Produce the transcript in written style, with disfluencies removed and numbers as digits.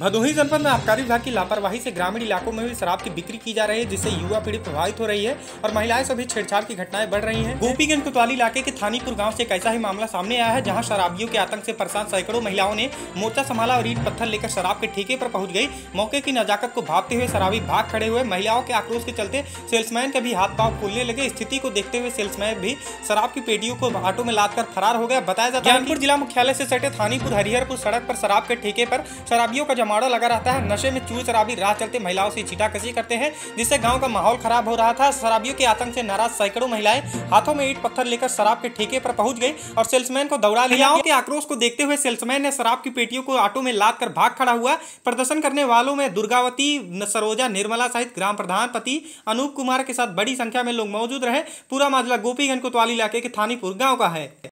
भदोही जनपद में आबकारी विभाग की लापरवाही से ग्रामीण इलाकों में भी शराब की बिक्री की जा रही है, जिससे युवा पीढ़ी प्रभावित हो रही है और महिलाएं सभी छेड़छाड़ की घटनाएं बढ़ रही हैं। गोपीगंज कोतवाली इलाके के थानीपुर गांव से एक ऐसा ही मामला सामने आया है, जहां शराबियों के आतंक से परेशान सैकड़ों महिलाओं ने मोर्चा संभाला और ईंट पत्थर लेकर शराब के ठेके पर पहुंच गई। मौके की नजाकत को भांपते हुए शराबी भाग खड़े हुए। महिलाओं के आक्रोश के चलते सेल्समैन के भी हाथ पांव फूलने लगे। स्थिति को देखते हुए सेल्समैन भी शराब की पेटियों को ऑटो में लाद कर फरार हो गया। बताया जाता है ज्ञानपुर जिला मुख्यालय से सटे थानीपुर हरिहरपुर सड़क पर शराब के ठेके पर शराबियों का जमावड़ा लगा रहता है। नशे में चूर शराबी राह चलते महिलाओं से छींटाकशी करते हैं, जिससे गांव का माहौल खराब हो रहा था। शराबियों के आतंक से नाराज सैकड़ों महिलाएं हाथों में ईंट पत्थर लेकर शराब के ठेके पर पहुंच गई और सेल्समैन को दौड़ा लिया। महिलाओं के आक्रोश को देखते हुए सेल्समैन ने शराब की पेटियों को ऑटो में लाद कर भाग खड़ा हुआ। प्रदर्शन करने वालों में दुर्गावती, सरोजा, निर्मला सहित ग्राम प्रधान पति अनूप कुमार के साथ बड़ी संख्या में लोग मौजूद रहे। पूरा मामला गोपीगंज कोतवाली इलाके के थानीपुर गाँव का है।